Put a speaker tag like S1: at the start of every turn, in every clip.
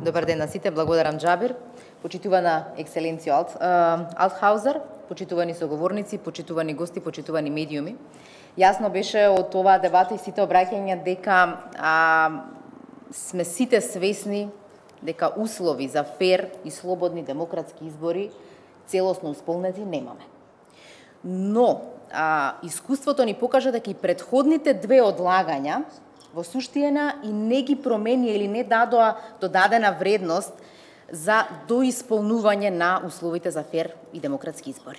S1: Добар ден на сите, благодарам Џабир, почитувана екселенцијо Алтхаузер, почитувани соговорници, почитувани гости, почитувани медиуми. Јасно беше од оваа дебата и сите обраќања дека сме сите свесни дека услови за фер и слободни демократски избори целосно исполнети немаме. Но искуството ни покажа дека и претходните две одлагања во суштина и не ги промени или не дадоа додадена вредност за доисполнување на условите за фер и демократски избори.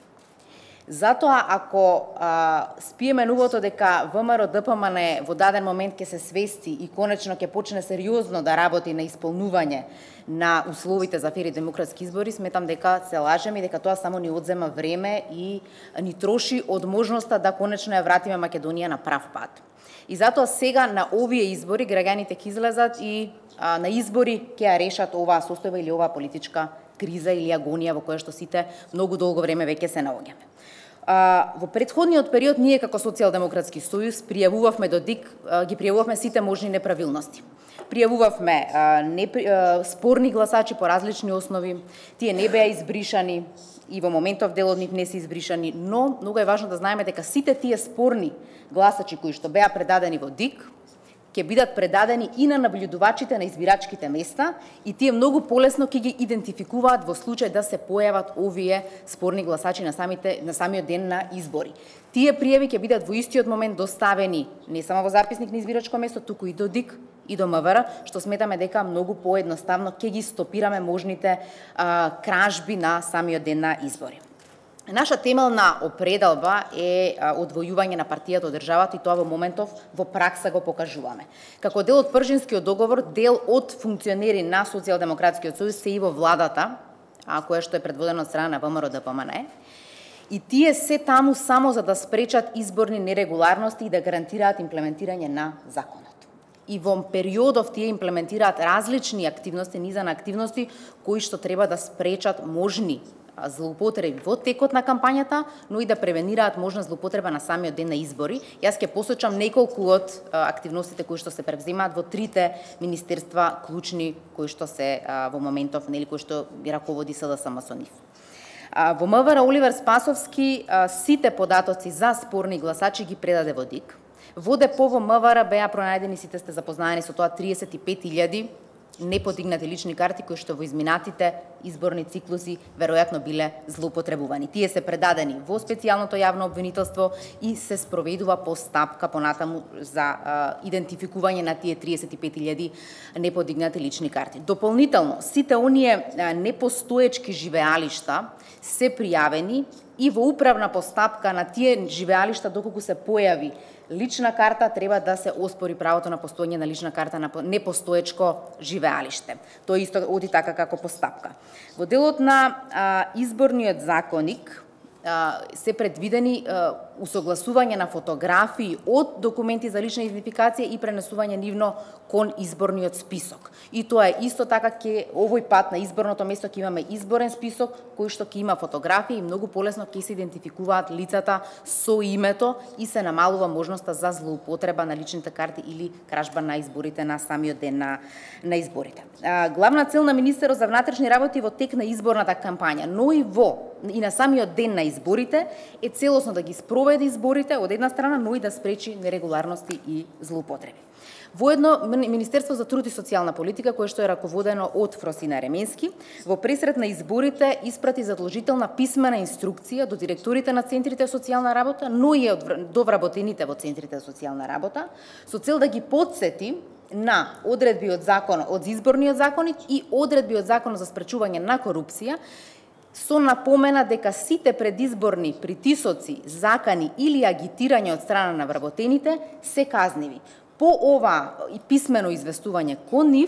S1: Затоа, ако спиеме нувото дека ВМРО ДПМН во даден момент ќе се свести и конечно ќе почне сериозно да работи на исполнување на условите за фер и демократски избори, сметам дека се лажеме и дека тоа само ни одзема време и ни троши од можноста да конечно ја вратиме Македонија на прав пат. И затоа сега на овие избори граѓаните ќе излезат и на избори ќе ја решат оваа состојба или оваа политичка криза или агонија во која што сите многу долго време веќе се наоѓаме. Во претходниот период ние како Социјалдемократски сојуз пријавувавме до ДИК, ги пријавувавме сите можни неправилности. Пријавувавме спорни гласачи по различни основи, тие не беа избришани и во моментов дел од нив не се избришани, но многу е важно да знаеме дека сите тие спорни гласачи кои што беа предадени во ДИК ќе бидат предадени и на наблюдувачите на избирачките места и тие многу полесно ќе ги идентификуваат во случај да се појават овие спорни гласачи на самиот ден на избори. Тие пријави ќе бидат во истиот момент доставени не само во записник на избирачко место, туку и до ДИК и до МВР, што сметаме дека многу поедноставно ќе ги стопираме можните кражби на самиот ден на избори. Наша темелна определба е одвојување на партијата од државата и тоа во моментов во пракса го покажуваме. Како дел од Пржинскиот договор, дел од функционери на Социјалдемократскиот сојуз се и во владата, која што е предводена од страна на ВМРО ДПМН, и тие се таму само за да спречат изборни нерегуларности и да гарантираат имплементирање на законот. И во периодов тие имплементираат различни активности, низа на активности кои што треба да спречат можни злоупотреби во текот на кампањата, но и да превенираат можна злоупотреба на самиот ден на избори. Јас ќе посочам неколку од активностите кои што се превземаат во трите министерства клучни кои што се во моментов, нели, кои што ги раководи СДСМ со нив. Во МВР Оливер Спасовски сите податоци за спорни гласачи ги предаде во ДИК. Во депо во МВР беа пронајдени, сите сте запознаени со тоа, 35.000 неподигнати лични карти кои што во изминатите изборни циклуси веројатно биле злоупотребувани. Тие се предадени во специјалното јавно обвинителство и се спроведува постапка понатаму за идентификување на тие 35.000 неподигнати лични карти. Дополнително, сите оние непостоечки живеалишта се пријавени и во управна постапка на тие живеалишта доколку се појави лична карта, треба да се оспори правото на постоење на лична карта на непостоечко живеалиште. Тоа исто оди така како постапка. Во делот на изборниот законник се предвидени усогласување на фотографии од документи за лична идентификација и пренесување нивно кон изборниот список. И тоа е исто така овој пат на изборното место ќе имаме изборен список кој што ќе има фотографии и многу полесно ќе се идентификуваат лицата со името и се намалува можноста за злоупотреба на личните карти или кражба на изборите на самиот ден на изборите. Главна цел на министерот за внатрешни работи во тек на изборната кампања, но и на самиот ден на изборите е целосно да ги спроведе изборите од една страна, но и да спречи нерегуларности и злоупотреби. Воедно, Министерство за труд и социјална политика, кое што е раководено од Фросина Ременски, во пресрет на изборите испрати задолжителна писмена инструкција до директорите на центрите за социјална работа, но и до вработените во центрите за социјална работа, со цел да ги потсети на одредби од изборниот законник и одредби од Законот за спречување на корупција, со напомена дека сите предизборни притисоци, закани или агитирање од страна на вработените се казниви. По ова писмено известување кон нив,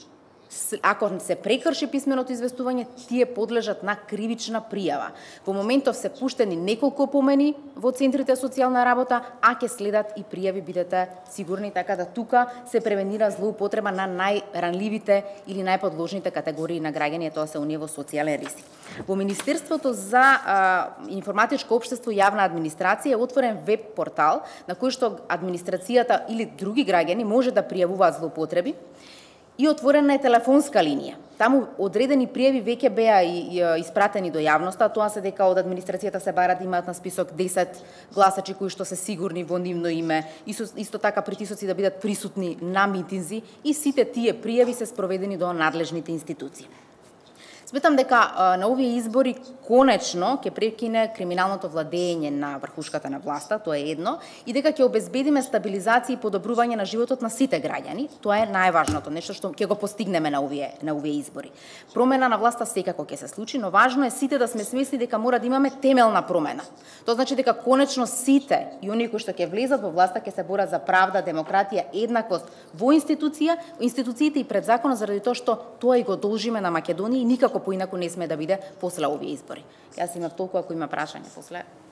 S1: ако се прекрши писменото известување, тие подлежат на кривична пријава. Во моментов се пуштени неколку помени во центрите за социјална работа, а ќе следат и пријави, бидете сигурни, така да тука се превенира злоупотреба на најранливите или најподложните категории на граѓани, тоа се оние во социјален риск. Во Министерството за информатичко општество и јавна администрација е отворен веб портал на кој што администрацијата или други граѓани може да пријавуваат злоупотреби И отворена е телефонска линија. Таму одредени пријави веќе беа испратени до јавноста, а тоа се дека од администрацијата се бара да имаат на список 10 гласачи кои што се сигурни во нивно име, исто така притисоци да бидат присутни на митинзи, и сите тие пријави се спроведени до надлежните институции. Сметам дека на овие избори конечно ќе прекине криминалното владење на врхушката на власта, тоа е едно, и дека ќе обезбедиме стабилизација и подобрување на животот на сите граѓани. Тоа е најважното, нешто што ќе го постигнеме на овие избори. Промена на власта секако ќе се случи, но важно е сите да сме свесни дека мора да имаме темелна промена. Тоа значи дека конечно сите и оние кои што ќе влезат во власта ќе се борат за правда, демократија, еднаквост во институциите и пред законот, заради тоа што тоа и го должиме на Македонија и никако поинаку не сме да биде после овие избори. Јас имав толку, ако има прашање после.